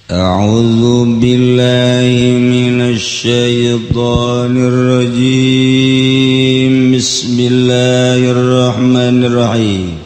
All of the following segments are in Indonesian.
A'udzu billahi minasy syaithanir rajim. Bismillahirrahmanirrahim.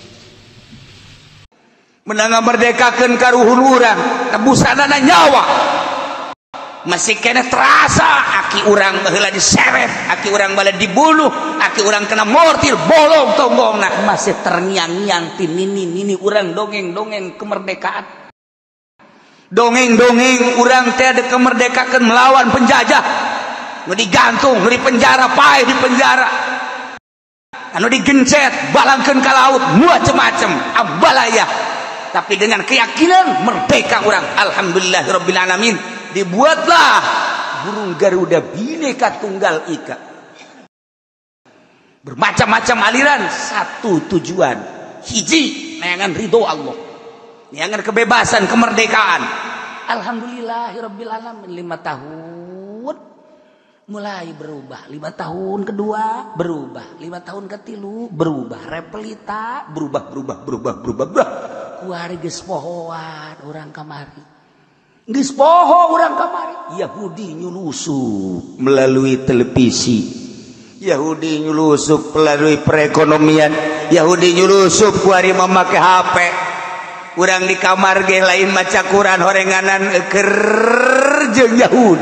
Menang merdekakeun karuhun urang, tebusanana nyawa. Masih kena terasa aki urang baheula diseret, aki urang bala dibunuh, aki urang kena mortir bolong tonggongna. Masih terngiang-ngiang ti nini urang dongeng-dongeng kemerdekaan. Dongeng-dongeng urang teh ada kemerdekakeun melawan penjajah. Nu digantung, nu dipenjara, pae di penjara. Anu digencet, balangkeun ka laut, macem-macem, abalaya. Tapi dengan keyakinan merdeka urang, alhamdulillahirabbil alamin. Dibuatlah burung Garuda Bhinneka Tunggal Ika. Bermacam-macam aliran, satu tujuan, hiji neangan ridho Allah. Neangan kebebasan, kemerdekaan. Alhamdulillahirabbil alamin. 5 tahun mulai berubah. 5 tahun kedua berubah. 5 tahun ketilu berubah. Repelita berubah. Kuari geus pohoan urang kamari. Geus poho urang kamari. Yahudi nyulusup melalui televisi. Yahudi nyulusup melalui perekonomian. Yahudi nyulusup kuari memakai HP. Urang di kamar ge lain maca Quran horenganan kerja Yahudi.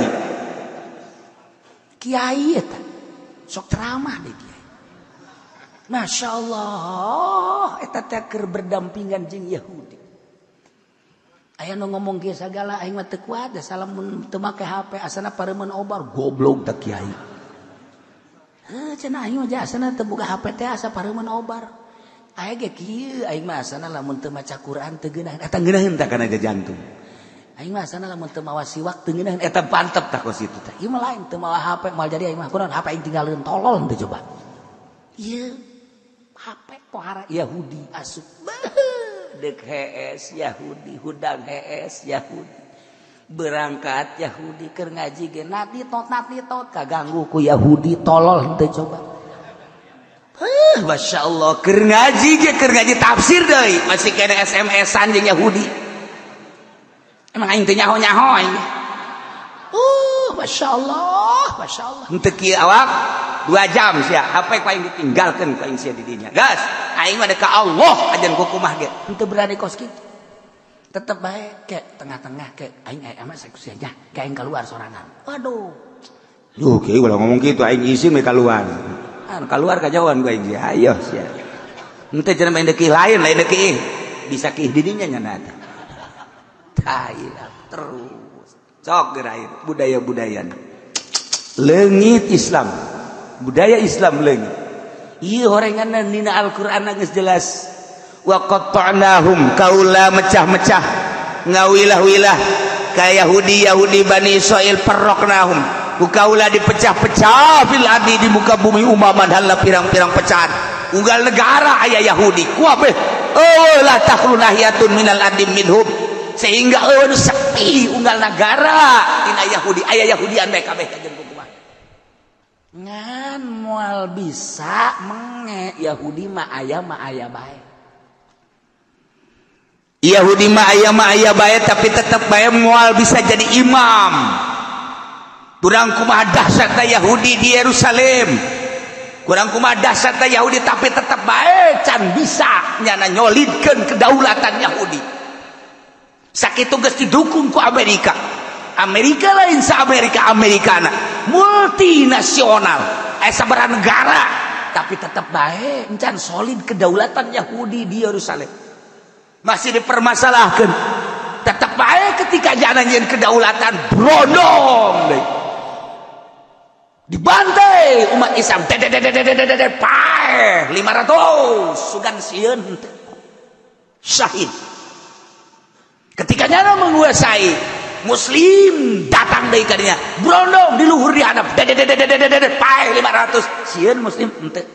Kiai eta sok ceramah deh kiai. Masya Allah eta teh keur berdampingan jeung Yahudi. Aya nu ngomong ge sagala aing mah teu kuat da salam teu make HP asana pareuman obar goblok da kiai. Cenah aing mah jasana teu boga HP teh asa pareuman obar. Aya ge kieu aing mah asana lamun teu maca Quran teu geunah eta ngeunaheun tah kana jantung. Aing mah asana lamun teu mawa siwak teu ngeunaheun eta pantep tah ku situ teh. Ieu mah lain teu mawa HP moal jadi aing mah kunaon HP aing tinggalkeun tolol teh coba. Ieu HP pohara Yahudi asup. Dek HS Yahudi, hudang HS Yahudi. Berangkat Yahudi keur ngaji ge nati tot kaganggu ku Yahudi tolol teh coba. Masya Allah keur ngaji tafsir deui masih kena SMS-an jeung Yahudi. Emang aing teu nyaho-nyaho aing. Masya Allah. Henteu kieu awak 2 jam sia HP ku aing ditinggalkeun ku aing sia di dinya. Gas, aing mah ka Allah ajan ku kumaha ge. Henteu berani kos kitu. Tetep bae ke tengah-tengah ke aing mah sakusianya ke aing keluar sorangan. Waduh. Duh, kieu ulah ngomong kitu aing izin we keluar. Keluar kajauhan gue aing ayo sia. Henteu cenah main deki lain deki bisa kih didinya nya teh. Terus sok gerair budaya-budaya leungit Islam. Budaya Islam leungit. Ieu horenganna dina Al-Qur'an geus jelas. Wa qatta'nahum kaula mecah-mecah ngawilah-wilah ka Yahudi Bani Israil perroknahum. Kaula dipecah-pecah fil ardi di muka bumi umaman hala pirang-pirang pecahan. Unggal negara aya Yahudi kuabeh la takhlunahiyatun minal ardi minhum sehingga sepi unggal negara dina Yahudi aya Yahudian bae kabeh kajen kumaha ngan moal bisa menge Yahudi mah aya bae. Yahudi mah aya bae tapi tetep bae moal bisa jadi imam. Kurang kumaha dahsyat Yahudi di Yerusalem. Kurang kumaha dahsyat Yahudi tapi tetap bae can bisa nyana nyolidkeun kedaulatan Yahudi. Sakitu geus didukung ku Amerika. Amerika lain sa Amerikana multinasional. Sabaraha negara tapi tetap bae encan solid kedaulatan Yahudi di Yerusalem. Masih dipermasalahkeun. Tetap bae ketika jana nyeun kedaulatan brondong deui. Dibantai umat Islam pae 500 sugan sieun syahid. Ketika nyana menguasai muslim datang deui ka dinya brondong di luhur dihadap pae 500 sieun muslim henteu.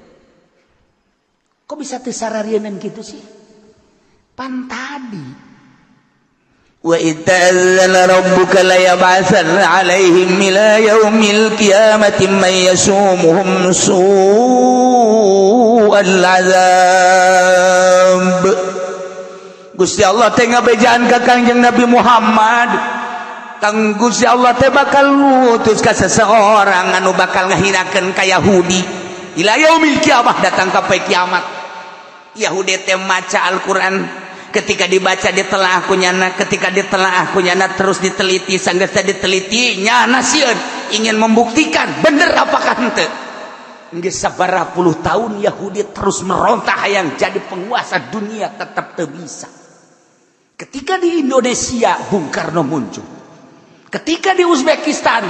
Kok bisa teu sararieun kitu sih? Pan tadi وَإِذْ تَأَذَّنَ رَبُّكَ لَيَبْعَثَنَّ عَلَيْهِمْ إِلَى يَوْمِ الْقِيَامَةِ مَن يَسُومُهُمْ سُوءَ الْعَذَابِ Gusti Allah teh ngabejaan ka Kangjeng Nabi Muhammad. Kang Gusti Allah teh bakal ngutus ka seseorang anu bakal ngahinakeun ka Yahudi. Ila yaumil kiamah, datang ka poe kiamat. Yahudi teh maca Al-Qur'an, ketika dibaca ditelaah kunyana, ketika ditelaah kunyana terus diteliti, sanggeus diteliti nyana sieun ingin membuktikan bener apakah henteu. Geus sabaraha puluh tahun Yahudi terus meronta hayang jadi penguasa dunia, tetap teu bisa. Ketika di Indonesia Bung Karno muncul, ketika di Uzbekistan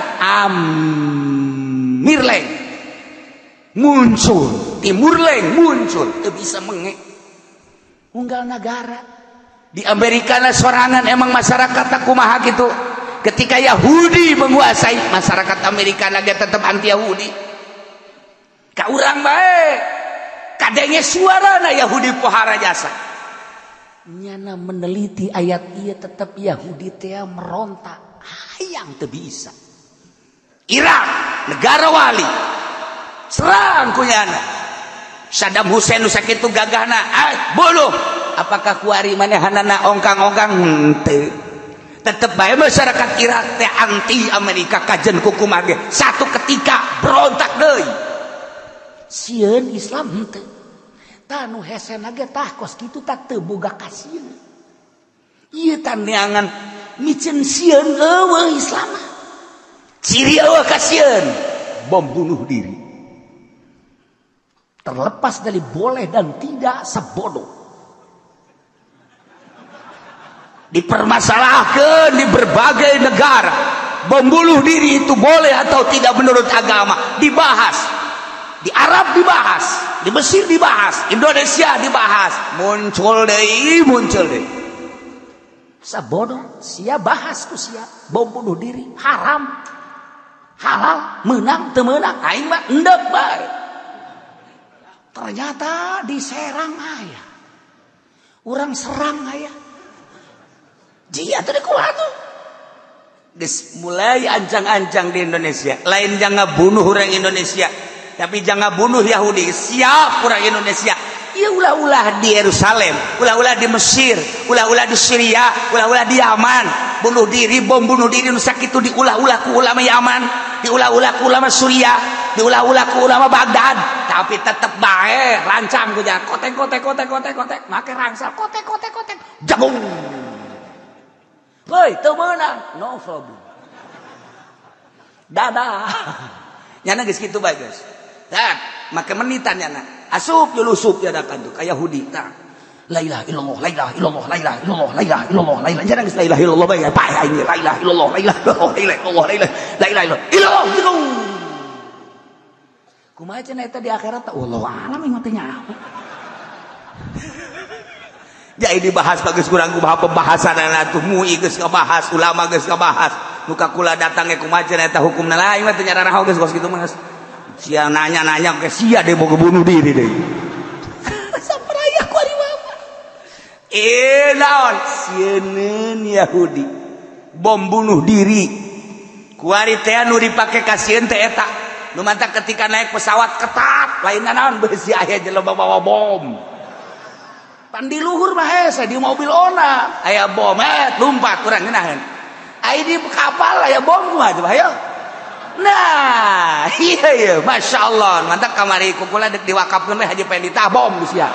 Amir Leng muncul, Timur Leng muncul, teu bisa menge unggal negara. Di Amerika sorangan emang masyarakat tak kumaha gitu. Ketika Yahudi menguasai, masyarakat Amerika naga tetap anti Yahudi. Ka urang bae kadenge suarana Yahudi pohara jasa. Nyana meneliti ayat ieu tetap Yahudi teh meronta hayang teu bisa. Irak negara wali serang kunyana. Saddam Hussein nu sakitu gagahna buluh. Apakah kuari manehanana ongkang-ongkang henteu. Tetep bae masyarakat Irak teh anti Amerika kajen kuku mage. Satu ketika berontak deui. Sieun Islam henteu. Tah nu hese nage tah kos kitu tak teu boga kasieun. Ieu tah neangan micen sieun eueuh Islam. Ciri eueuh kasieun bom bunuh diri. Terlepas dari boleh dan tidak sebodoh. Dipermasalahkan di berbagai negara. Bom bunuh diri itu boleh atau tidak menurut agama. Dibahas. Di Arab dibahas. Di Mesir dibahas. Indonesia dibahas. Muncul deh. Sebodoh. Sia bahas tuh sia. Bom bunuh diri. Haram. Halal. Menang. Temenang. Aing mah endep bae. Ternyata diserang ayah. Orang serang ayah. Jia tadi kuat tuh. Mulai ancang-ancang di Indonesia. Lain jangan bunuh orang Indonesia. Tapi jangan bunuh Yahudi. Siap orang Indonesia. Ya ulah-ulah di Yerusalem. Ulah-ulah di Mesir. Ulah-ulah di Syria. Ulah-ulah di Yaman. Bunuh diri, bom bunuh diri. Nusak itu diulah-ulah ku ulama Yaman. Diulah-ulah ku ulama Syria. Diulah-ulah ku ulama Baghdad. Tapi tetap baik. Rancang ku jangan. Kotek. Make rangsal. Kotek. Jagung. Hei, teu meunang. No problem. Dadah. Nyana geus kitu bae geus. Tah, make menitan nyana. Asup yulusup yadakan tuh kayak Yahudi. Tah. La ilaha illallah, la ilaha illallah, la ilaha illallah, la ilaha illallah, la ilaha. Jangan geus la ilaha illallah bae. Pae aing la ilaha illallah, la ilaha illallah, la ilaha illallah, la ilaha illallah. Gitu. Kumaha cenah eta di akhirat teh wallahu alam yang teh nyaho. Jadi dibahas bagus kurang kumaha pembahasan atuh MUI geus kabahas, ulama geus kabahas. Nu kakula datang ge kumaha cenah eta hukumna lain mah teu nyararaha geus kos kitu mah. Sia nanya-nanya ke sia deh boga bunuh diri deh. Sapraya ku ari mah. Naon sieun Yahudi bom bunuh diri. Kuari teh nu dipake ka sieun teh eta. Nu mantap ketika naik pesawat ketat, lain naon beusi aya jelema bawa bom. Pan di luhur mah hese di mobil ona aya bom lompat urang ngeunaheun. Ai di kapal aya bom kumaha coba hayo. Nah, iya Masya Allah mantap kamari kukula dek diwakafkeun we haji pengen ditabom geus ya.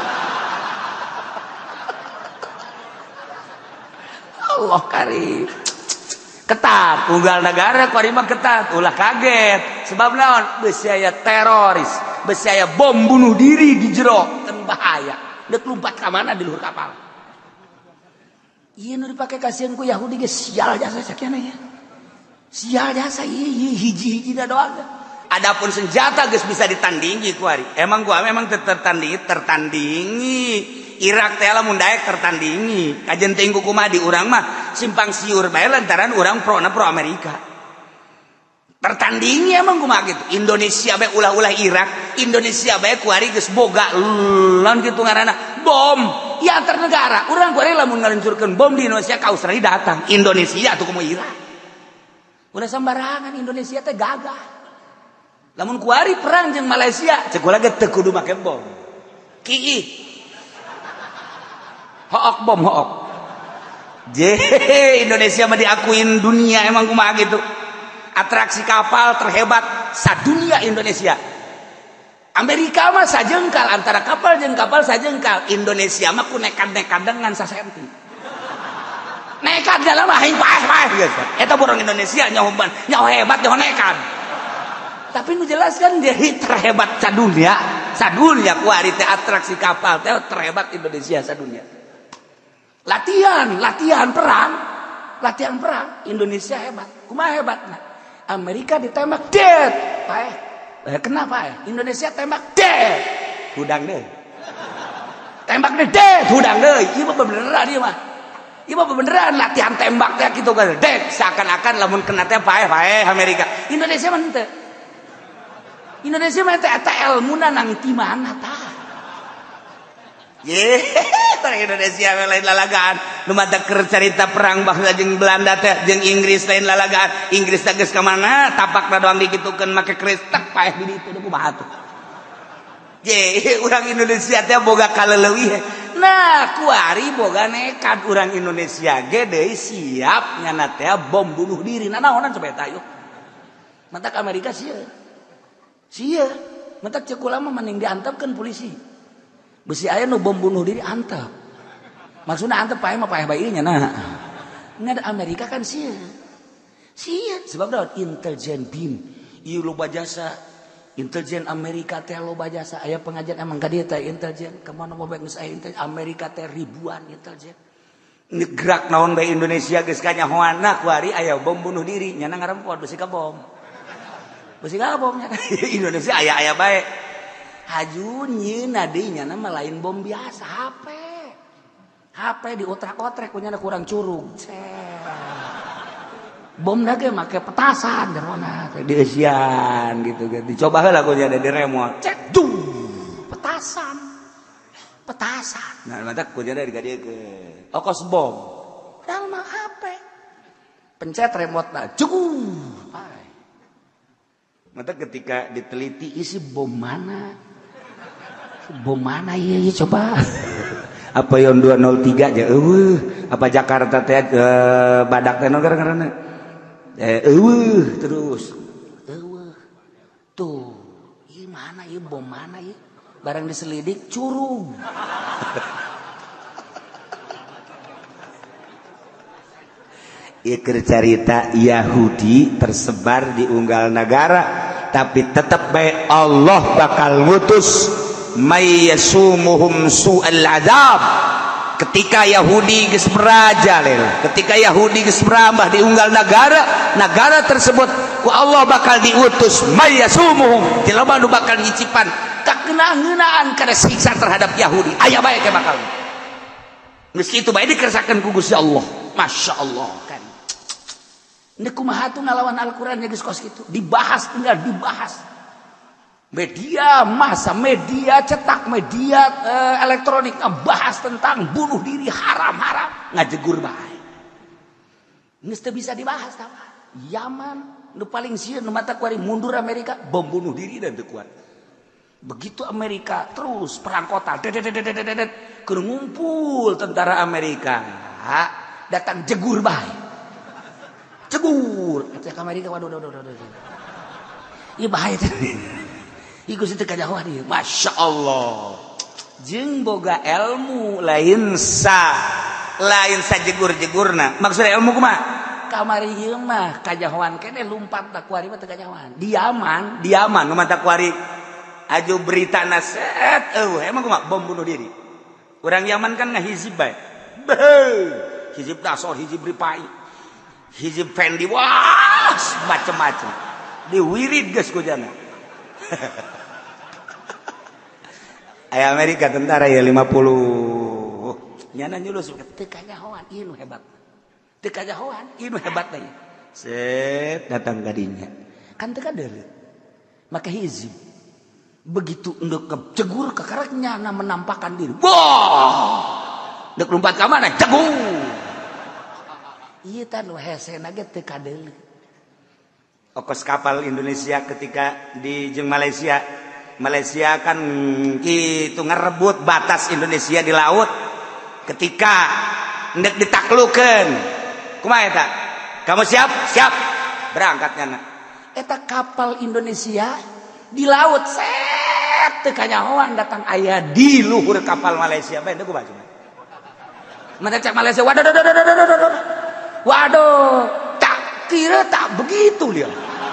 Allah karim. Ketat, unggal negara ku ari mah ketat, ulah kaget. Sebab naon? Beusi aya teroris, beusi aya bom bunuh diri di jero, kan bahaya. Deuk lompat ka mana di luhur kapal. Ieu nu dipake kasieun ku Yahudi ge sial jasa sakiana ya. Sial jasa ieu hiji-hiji da doang. Adapun senjata geus bisa ditandingi ku ari. Emang gua memang tertandingi. Irak teh lamun daek tertandingi. Kajen teuing kumaha di urang mah simpang siur bae lantaran urang pro Amerika. Tertandingi emang kumaha gitu. Indonesia bae ulah-ulah Irak, Indonesia bae ku ari geus boga lawan kitu ngaranna bom. Ya antar negara, urang ku ari lamun ngaluncurkeun bom di Indonesia ka Australia datang. Indonesia atuh kumaha Irak. Udah sembarangan Indonesia teh gagah. Lamun ku ari perang jeung Malaysia, ceuk ulah ge teu kudu make bom. Kiih. Hook bom hook. Indonesia mah diakuin dunia emang kumaha gitu. Atraksi kapal terhebat sadunia Indonesia. Amerika mah sajengkal, antara kapal jeung kapal sajengkal. Indonesia mah ku nekad-nekad dengan sasenti. Nekad dalam mah aing paeh geus. Eta burung Indonesia nyaho hebat nyaho nekad. Tapi nu jelaskan jadi terhebat sadunia ku ari teh atraksi kapal teh terhebat Indonesia sadunia. Latihan perang Indonesia hebat. Kumaha hebatna? Amerika ditembak dead. Paeh. Kenapa ya? Indonesia tembak dead. Hudang deui. Tembak dead, hudang deui. Ieu mah beneran ieu mah. Ieu mah beneran latihan tembak teh kitu kan. Dead seakan-akan lamun kena teh paeh Amerika. Indonesia mah henteu. Indonesia mah teh eta elmuna nang ti mana tah. Indonesia lain lalagaan nu mata keur carita perang bangsa jeung Belanda teh jeung Inggris lain lalagaan. Inggris teh geus ka mana tapakna doang dikitukeun make keris tak paeh di ditu kumaha tuh. Urang Indonesia teh boga kaleuwih. Nah, kuari boga nekat urang Indonesia ge deui siap nyana teh bom bunuh diri. Nah naonan coba eta yuk. Mantak Amerika sieun. Mantak ceuk ulama mending diantepkeun polisi. Besi aya nu bom bunuh diri antep. Maksudna antep paeh mah paeh bae nya nah. Ngan Amerika kan sieun sebab daun intelijen BIM ieu loba jasa. Intelijen Amerika teh loba jasa. Aya pengajian emang ka dieu teh intelijen. Kemana bae geus aya intelijen Amerika teh ribuan intelijen. Gerak naon bae Indonesia geus kanyahoanna ku ari aya bom bunuh diri nya ngarempot besi ka bom. Besi ka bom nya. Indonesia aya bae. Hajunyeun nadinya nama lain bom biasa HP diotrak-otrek punya kurang curug. Bom lagi make petasan jerona dieusian gitu kan. Dicoba heula ku nya di remote. Cek dung petasan. Nah mata ku nya digadiekeun. Okos bom. Padahal mah HP. Pencet remote-na. Cukup. Mata ketika diteliti isi bom mana iya coba. Apa yon 203 aja apa Jakarta teh badak teh ngaranna terus tuh ieu mana ieu bom mana ieu barang diselidik curug. Ieu keur carita Yahudi tersebar di unggal negara tapi tetap bae Allah bakal ngutus may yasumuhum su'al adzab. Ketika Yahudi geus merajalela, ketika Yahudi geus merambah di unggal negara tersebut ku Allah bakal diutus may yasumuhum jelema nu bakal ngicipan kakeuna-ngeunaan kana siksa terhadap Yahudi. Aya bae ke bakal geus kitu bae dikersakakeun ku Gusti Allah. Masyaallah kan. Ini kumaha tuh ngalawan Al-Quran ya geus kos kitu dibahas tinggal dibahas. Media massa, media cetak, media elektronik bahas tentang bunuh diri haram ngajegur bae. Geus teu bisa dibahas tah. Yaman nu paling sieun nu mata kuari mundur Amerika bom bunuh diri dan teu kuat. Begitu Amerika terus perang kota keur ngumpul tentara Amerika datang jegur bae. Jegur cek Amerika waduh. Ieu bahaya teh. Iku situ kajahoan ieu. Masyaallah. Jeung boga ilmu lain sajegur-jegurna. Maksudna ilmu kumaha? Kamari ieu mah kajahoan keneh lumpat da kuari mah teu kajahoan. Diaman nu mah teh kuari aju berita naset emang kumaha bom bunuh diri. Urang Yaman kan ngahizib bae. Hizib dasor, hizib ripai. Hizib fendi wah macam-macam. Diwirid geus ku jana. Aya Amerika tentara ya 50. Nyana nyulus teu kajahoan ieu nu hebat. Teu kajahoan ieu nu hebat teh. Set datang ka dinya. Kan teu kadeuleu. Maka hizib. Begitu endeup cegur ka karaknya menampakkan diri. Wah! Deuk lompat ka mana? Cegur. Ieu tah nu hesena ge teu kadeuleu. Okos kapal Indonesia ketika di jeung Malaysia kan kitu ngerebut batas Indonesia di laut ketika ndek ditaklukeun. Kumaha eta? Kamu siap? Siap. Berangkatnya na. Eta kapal Indonesia di laut set teu kanyahoan datang aya di luhur kapal Malaysia bae deuk baca. Mana cek Malaysia waduh tak kira tak begitu dia.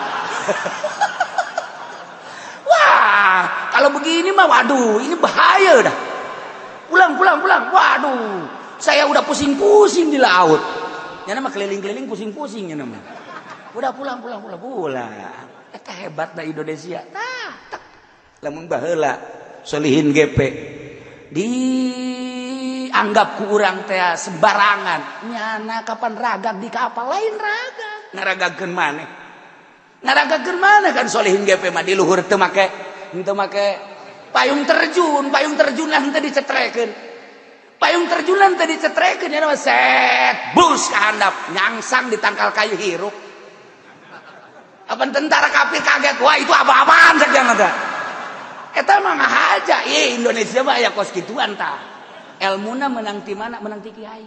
Wah kalau begini mah waduh ini bahaya dah. Pulang. Waduh saya udah pusing-pusing di laut. Ya nama keliling-keliling pusing-pusing ya nama. Udah pulang. Eta hebat dah Indonesia. Tak. Lamun baheula solihin GP dianggap ku urang teh sembarangan. Nyana kapan ragak di kapal lain ragak. Ngaragagkeun maneh. Ngaragagkeun maneh kan solihin GP mah di luhur teu make payung terjun lah teu dicetrekeun. Payung terjun lah teu dicetrekeun nya mah set bus ka handap nyangsang di tangkal kayu hirup. Apa tentara kafir kaget, wah itu apa-apaan saja ngata. Eta mah ngahaja, Indonesia mah aya kos kituan tah. Elmuna menang ti mana? Menang ti kiai.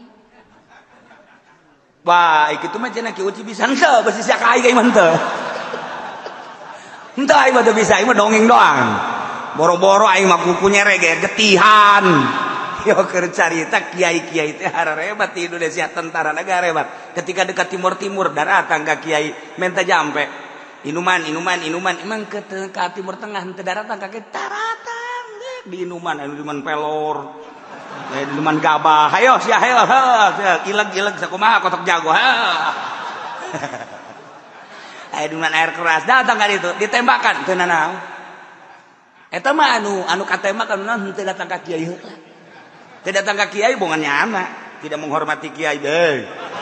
Wah, kitu mah cenah Ki Uci bisa henteu, beusi sia kiai ge mah henteu. Henteu aing mah teu bisa, aing mah dongeng doang. Boro-boro aing mah kuku nyere ge getihan. Yo keur carita kiai-kiai teh harerebat di Indonesia, tentara negara hebat. Ketika dekat timur daratan ka kiai menta jampe. Inuman emang ke timur tengah teu daratan ka daratan di inuman pelor. Inuman gabah. Hayo sia hayo. Ileg sakumaha kotok jago. Aya inuman air keras datang ka ditu ditembakan teu nanaon. Eta mah anu katembakan henteu datang ka kiai heula. Teu datang ka kiai bongannya anak, tidak menghormati kiai deui.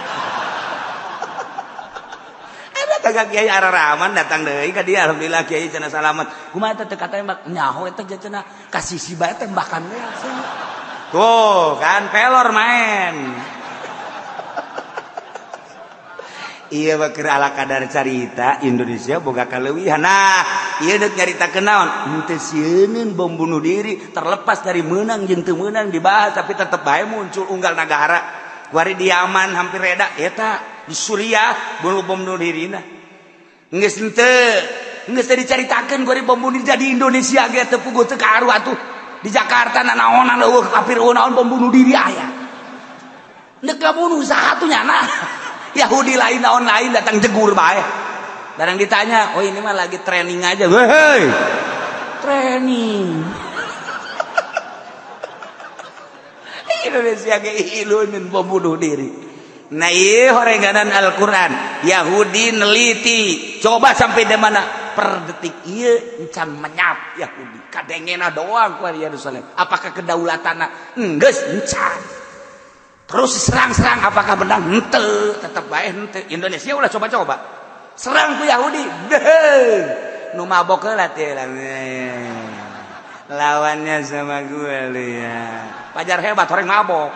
Kagak kiai araraman datang deui ka dia alhamdulillah kiai cenah salamet. Kumaha teh katembak nyaho eta cenah kasih si bae tembakan we. Tuh kan pelor main. Iya bakeur ala kadar carita Indonesia boga kaleuwihan. Nah, ieu deuk nyaritakeun naon? Henteu sieun bom bunuh diri terlepas dari menang jeung teu meunang dibahas tapi tetep bae muncul unggal negara. Kuari di Yaman hampir reda eta di Suriah bom bunuh dirina. Geus teu dicaritakeun kuari bom bunuh diri di Indonesia ge teu puguh teu karu atuh. Di Jakarta nanaonan eueuh kafir naon bom bunuh diri aya. Neuk kabunuh satu nyana. Yahudi lain naon lain datang jegur bae. Barang ditanya, "Oh ini mah lagi training aja." Hei. Training. Indonesia ge ilunin bom bunuh diri. Nah ieu horenganan Al-Qur'an. Yahudi neliti, coba sampai di mana per detik ieu encan menyap Yahudi. Kadengena doang ku Yerusalem. Apakah kedaulatanna? Geus encan. Terus serang apakah benang? Henteu, tetep bae henteu. Indonesia ulah coba-coba. Serang ku Yahudi. Nu mabok heula teh. Lawannya sama gue lihat. Pajar hebat orang mabok.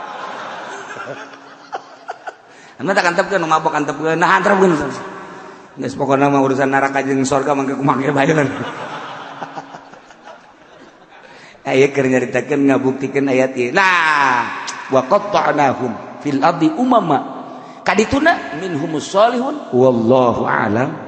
Anda tak antepkeun nu mabok antepkeun. Nah antepkeun. Geus pokona mah urusan neraka jeung surga mangke kumaha ge baeun. Aya keur nyaritakeun ngabuktikeun ayat ieu. Nah, wa qatta'nahum fil ardi umama kadituna minhumus solihun wallahu a'lam